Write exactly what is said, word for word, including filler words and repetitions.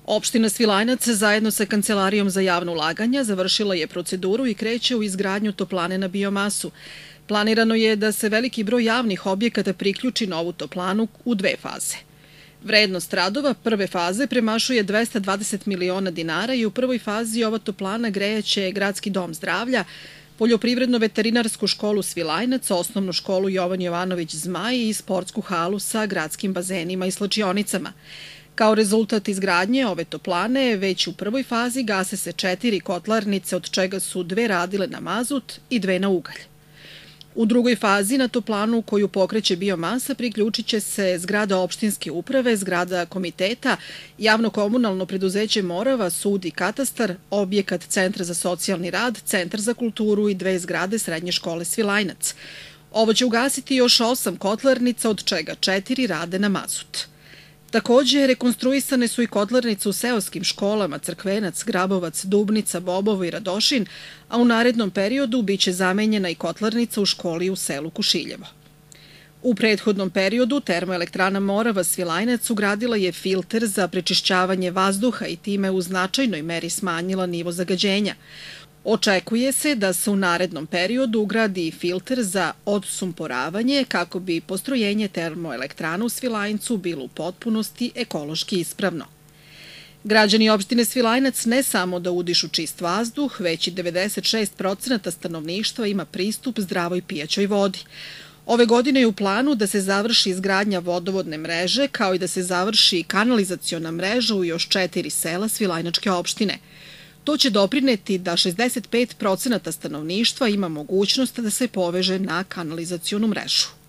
Opština Svilajnac zajedno sa Kancelarijom za javno ulaganja završila je proceduru i kreće u izgradnju toplane na biomasu. Planirano je da se veliki broj javnih objekata priključi na ovu toplanu u dve faze. Vrednost radova prve faze premašuje dvesta dvadeset miliona dinara i u prvoj fazi ova toplana grejaće Gradski dom zdravlja, Poljoprivredno-veterinarsku školu Svilajnac, Osnovnu školu Jovan Jovanović Zmaj i sportsku halu sa gradskim bazenima i slačionicama. Kao rezultat izgradnje ove toplane, već u prvoj fazi gase se četiri kotlarnice, od čega su dve radile na mazut i dve na ugalj. U drugoj fazi na toplanu koju pokreće biomasa priključit će se zgrada opštinske uprave, zgrada komiteta, javno-komunalno preduzeće Morava, sud i katastar, objekat Centra za socijalni rad, Centar za kulturu i dve zgrade Srednje škole Svilajnac. Ovo će ugasiti još osam kotlarnica, od čega četiri rade na mazut. Takođe, rekonstruisane su i kotlarnice u seoskim školama Crkvenac, Grabovac, Dubnica, Bobovo i Radošin, a u narednom periodu biće zamenjena i kotlarnica u školi u selu Kušiljevo. U prethodnom periodu termoelektrana Morava Svilajnac ugradila je filter za prečišćavanje vazduha i time u značajnoj meri smanjila nivo zagađenja. Očekuje se da se u narednom periodu ugradi i filter za odsumporavanje kako bi postrojenje termoelektrana u Svilajncu bilo u potpunosti ekološki ispravno. Građani opštine Svilajnac ne samo da udišu čist vazduh, već i devedeset šest procenata stanovništva ima pristup zdravoj pijaćoj vodi. Ove godine je u planu da se završi izgradnja vodovodne mreže, kao i da se završi kanalizaciona mreža u još četiri sela Svilajnačke opštine. To će doprineti da šezdeset pet procenata stanovništva ima mogućnost da se poveže na kanalizacionu mrežu.